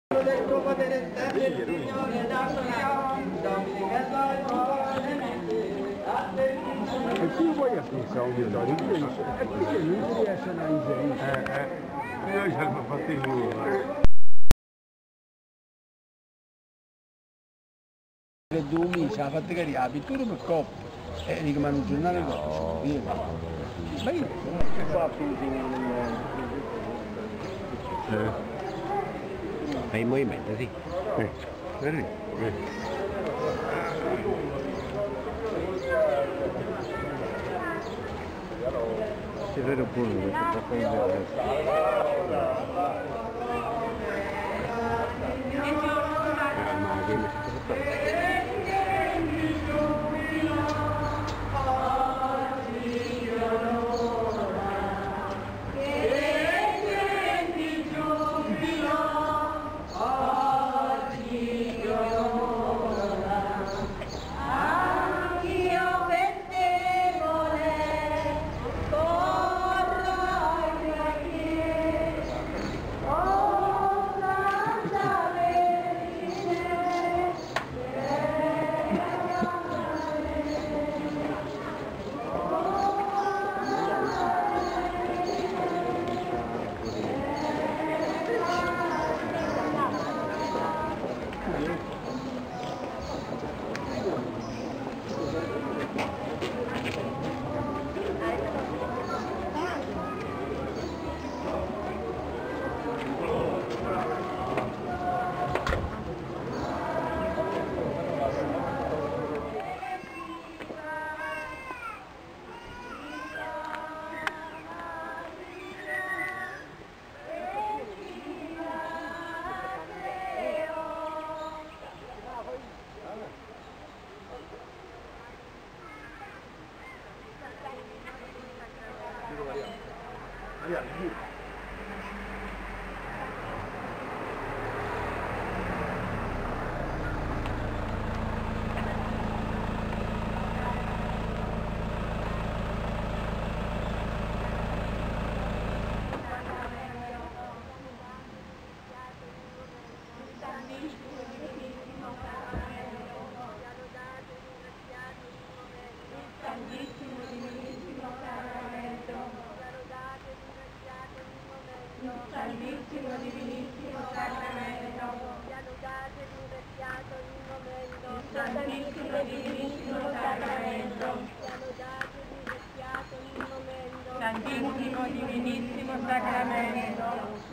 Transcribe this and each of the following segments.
del tuo potere esterno, il Signore da e qui vuoi a fissa uditorio, e qui non si riescono a inserire. Noi ci abbiamo fatto il muro. Le 2 mesi, ha fatto carriera, la pittura per coppa, e dico ma non giornale coppa, ma io qua Fai il movimento, sì. È vero pure, questo Santissimo Divinissimo Sacramento, Santissimo Divinissimo Sacramento, Santissimo Divinissimo Sacramento,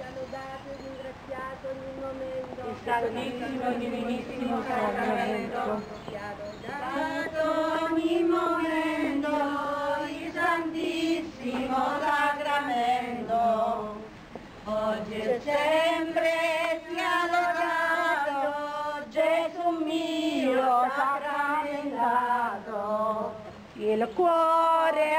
Santissimo Divinissimo Sacramento, dato ogni momento il Santissimo Sacramento. Oggi e sempre sia lodato Gesù mio sacramentato, il cuore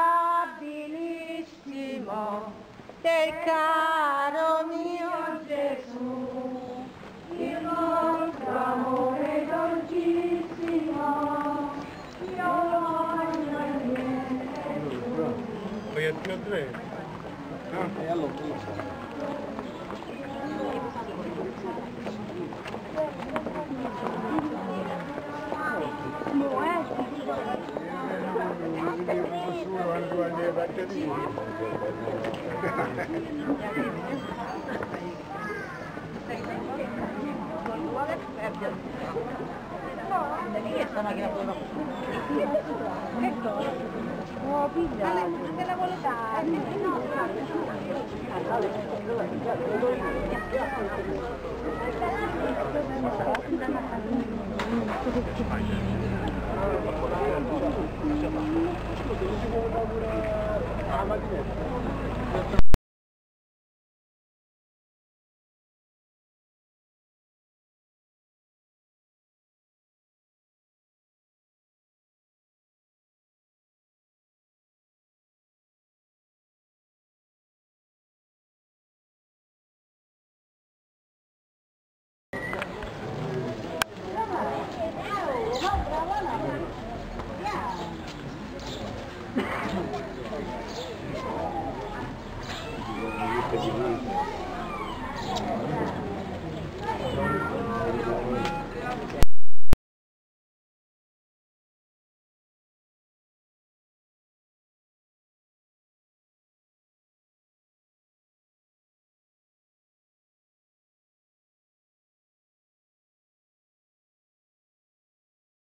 amabilissimo del caro mio Gesù, il nostro amore dolcissimo, io voglio niente più. Voy a tre. E allora Oh, piglia! Te la vuole dare? No,